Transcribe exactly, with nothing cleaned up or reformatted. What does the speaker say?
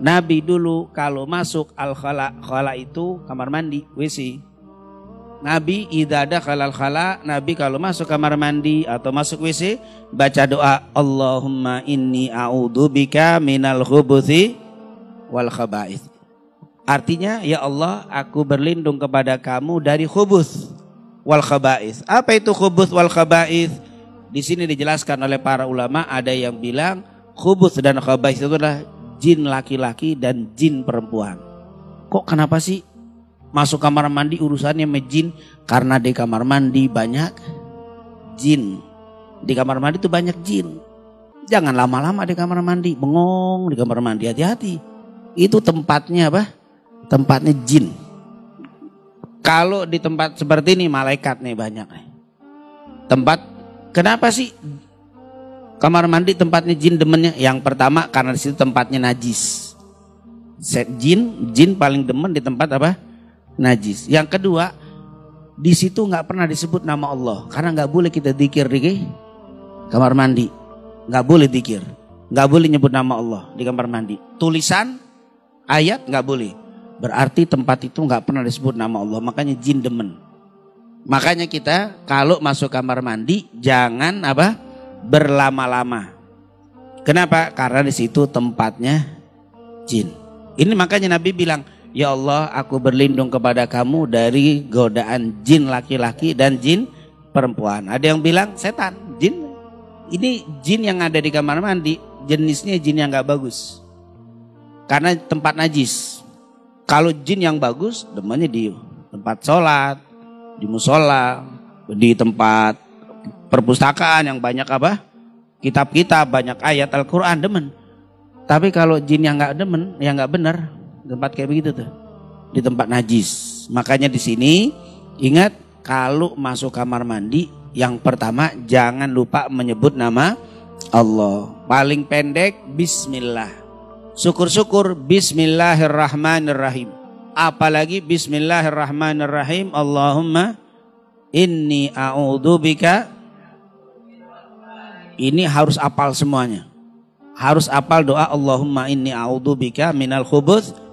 Nabi dulu kalau masuk al-khala, khala itu kamar mandi, W C. Nabi idza dakhalal khala, Nabi kalau masuk kamar mandi atau masuk W C baca doa Allahumma inni a'udzubika minal khubuthi wal khaba'ith. Artinya ya Allah aku berlindung kepada kamu dari khubuth wal khaba'ith. Apa itu khubuth wal khaba'ith? Di sini dijelaskan oleh para ulama, ada yang bilang khubuth dan khaba'ith itu adalah jin laki-laki dan jin perempuan. Kok kenapa sih masuk kamar mandi urusannya sama jin? Karena di kamar mandi banyak jin. Di kamar mandi itu banyak jin. Jangan lama-lama di kamar mandi, bengong di kamar mandi, hati-hati. Itu tempatnya apa? Tempatnya jin. Kalau di tempat seperti ini malaikat nih banyak. Tempat, kenapa sih kamar mandi tempatnya jin demennya? Yang pertama karena di situ tempatnya najis. Jin, jin paling demen di tempat apa? Najis. Yang kedua, di situ nggak pernah disebut nama Allah, karena nggak boleh kita dzikir di kamar mandi, nggak boleh dzikir, nggak boleh nyebut nama Allah di kamar mandi. Tulisan ayat nggak boleh, berarti tempat itu nggak pernah disebut nama Allah, makanya jin demen. Makanya kita kalau masuk kamar mandi jangan apa berlama-lama. Kenapa? Karena di situ tempatnya jin. Ini makanya Nabi bilang, ya Allah aku berlindung kepada kamu dari godaan jin laki-laki dan jin perempuan. Ada yang bilang setan, jin. Ini jin yang ada di kamar mandi jenisnya jin yang gak bagus, karena tempat najis. Kalau jin yang bagus demennya di tempat sholat, di musola, di tempat perpustakaan yang banyak apa? Kitab-kitab, banyak ayat Al-Quran, demen. Tapi kalau jin yang gak demen, yang gak benar, tempat kayak begitu tuh, di tempat najis. Makanya di sini ingat, kalau masuk kamar mandi yang pertama jangan lupa menyebut nama Allah. Paling pendek bismillah. Syukur-syukur bismillahirrahmanirrahim. Apalagi bismillahirrahmanirrahim. Allahumma inni a'udzubika. Ini harus apal semuanya. Harus apal doa Allahumma inni a'udzubika minal khubuth